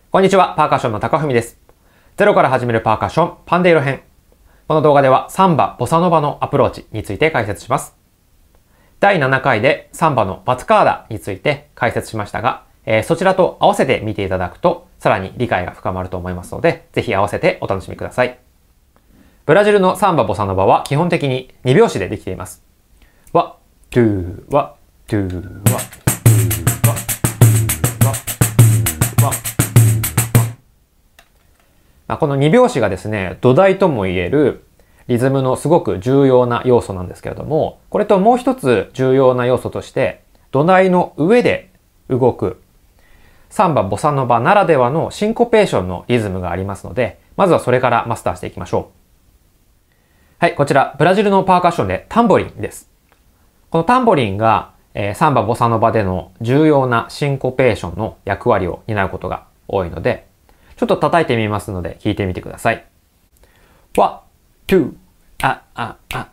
こんにちは、パーカッションの高文です。ゼロから始めるパーカッション、パンデイロ編。この動画ではサンバ、ボサノバのアプローチについて解説します。第7回でサンバのバツカーダについて解説しましたが、そちらと合わせて見ていただくと、さらに理解が深まると思いますので、ぜひ合わせてお楽しみください。ブラジルのサンバ、ボサノバは基本的に2拍子でできています。ワ、トゥー、ワ、トゥー、ワ。この2拍子がですね、土台とも言えるリズムのすごく重要な要素なんですけれども、これともう一つ重要な要素として、土台の上で動くサンバ・ボサノバならではのシンコペーションのリズムがありますので、まずはそれからマスターしていきましょう。はい、こちらブラジルのパーカッションでタンボリンです。このタンボリンがサンバ・ボサノバでの重要なシンコペーションの役割を担うことが多いので、ちょっと叩いてみますので聞いてみてください。ワン、ツー、あ、あ、あ。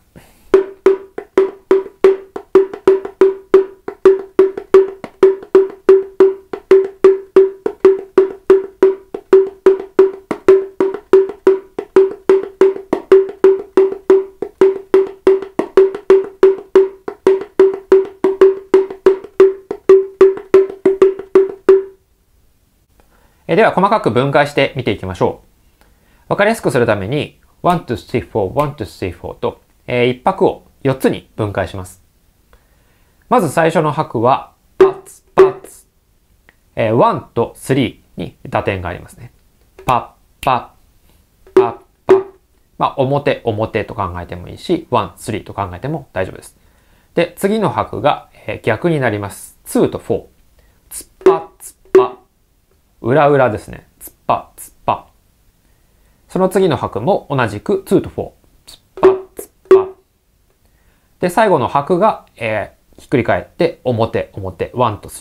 では細かく分解して見ていきましょう。わかりやすくするために1, 2, 3, 4, 1, 2, 3, 4と、1拍を4つに分解します。まず最初の拍はパッツパッツ、1と3に打点がありますね。パッパッパッパッ、表表と考えてもいいし1、3と考えても大丈夫です。で次の拍が、逆になります。2と4、ツッパツッパ、裏裏ですね。ツッパツッパ。その次の拍も同じく2と4。ツッパツッパ。で、最後の拍が、ひっくり返って表表1と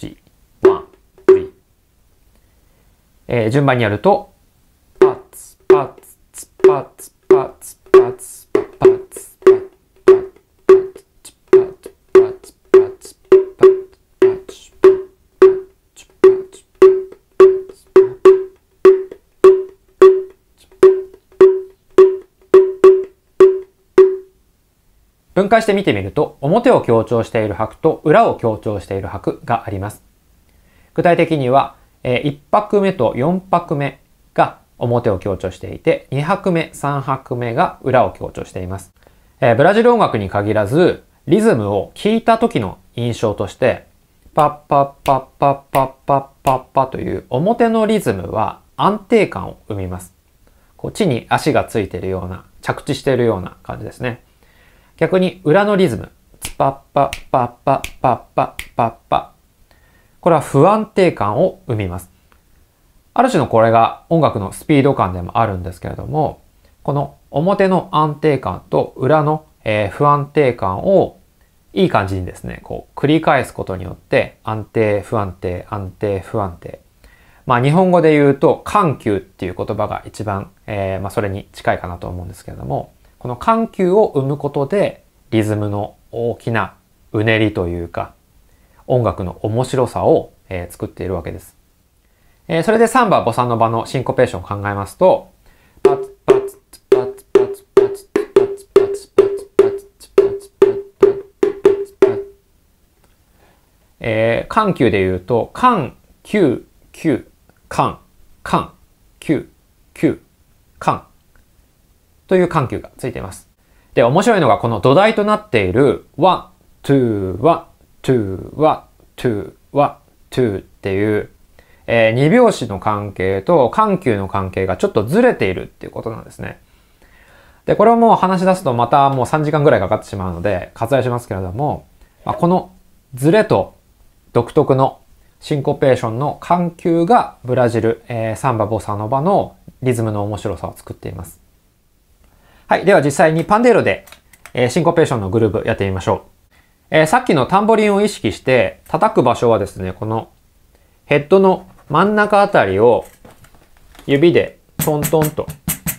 3。1、3。順番にやるとパツパツツッパツパツパツパパツパパツパツパツパツパツ分解して見てみると、表を強調している拍と裏を強調している拍があります。具体的には、1拍目と4拍目が表を強調していて、2拍目、3拍目が裏を強調しています。ブラジル音楽に限らず、リズムを聴いた時の印象として、パッパッパッパッパッパッパッパという表のリズムは安定感を生みます。こう地に足がついているような、着地しているような感じですね。逆に裏のリズム、ツパッパッパッパッパッパッパッパ。これは不安定感を生みます。ある種のこれが音楽のスピード感でもあるんですけれども、この表の安定感と裏の不安定感をいい感じにですね、こう繰り返すことによって安定不安定安定不安定。日本語で言うと緩急っていう言葉が一番、それに近いかなと思うんですけれども、この緩急を生むことでリズムの大きなうねりというか音楽の面白さを、作っているわけです。それでサンバ・ボサノバのシンコペーションを考えますと、パツパツパツパツパツパツパツパツパツパツパツパツ、緩急で言うと緩急急緩緩急急緩という緩急がついています。で、面白いのがこの土台となっている1、2、1、2、1、2、1、2っていう、2拍子の関係と緩急の関係がちょっとずれているっていうことなんですね。で、これをもう話し出すとまたもう3時間ぐらいかかってしまうので割愛しますけれども、このずれと独特のシンコペーションの緩急がブラジル、サンバ・ボサノバのリズムの面白さを作っています。はい。では実際にパンデイロで、シンコペーションのグルーブやってみましょう。さっきのタンボリンを意識して叩く場所はですね、このヘッドの真ん中あたりを指でトントンと、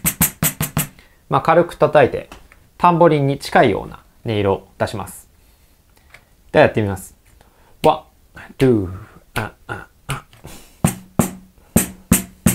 軽く叩いてタンボリンに近いような音色を出します。ではやってみます。ワン、ツー、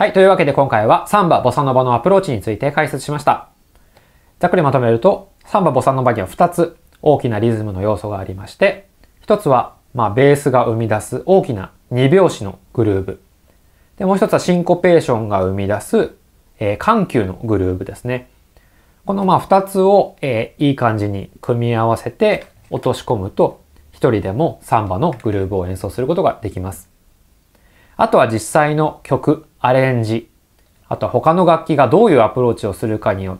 はい。というわけで今回はサンバ、ボサノバのアプローチについて解説しました。ざっくりまとめると、サンバ、ボサノバには2つ大きなリズムの要素がありまして、1つは、ベースが生み出す大きな2拍子のグルーブ。で、もう1つはシンコペーションが生み出す、緩急のグルーブですね。この2つを、いい感じに組み合わせて落とし込むと、一人でもサンバのグルーブを演奏することができます。あとは実際の曲、アレンジ、あとは他の楽器がどういうアプローチをするかによって、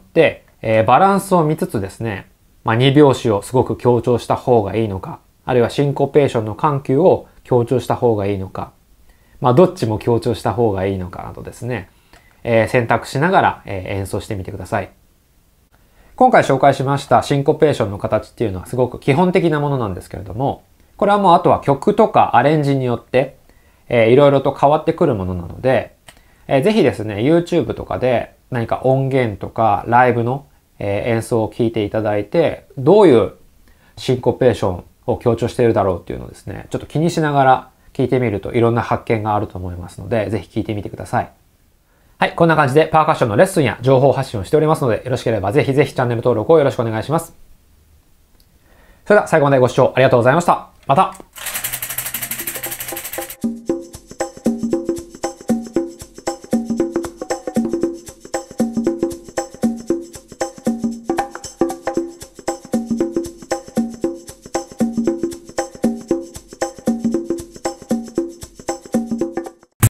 バランスを見つつですね、2拍子をすごく強調した方がいいのか、あるいはシンコペーションの緩急を強調した方がいいのか、どっちも強調した方がいいのかなどですね、選択しながら、演奏してみてください。今回紹介しましたシンコペーションの形っていうのはすごく基本的なものなんですけれども、これはもうあとは曲とかアレンジによって、いろいろと変わってくるものなので、ぜひですね、YouTube とかで何か音源とかライブの、演奏を聴いていただいて、どういうシンコペーションを強調しているだろうっていうのをですね、ちょっと気にしながら聴いてみるといろんな発見があると思いますので、ぜひ聴いてみてください。はい、こんな感じでパーカッションのレッスンや情報発信をしておりますので、よろしければぜひぜひチャンネル登録をよろしくお願いします。それでは最後までご視聴ありがとうございました。また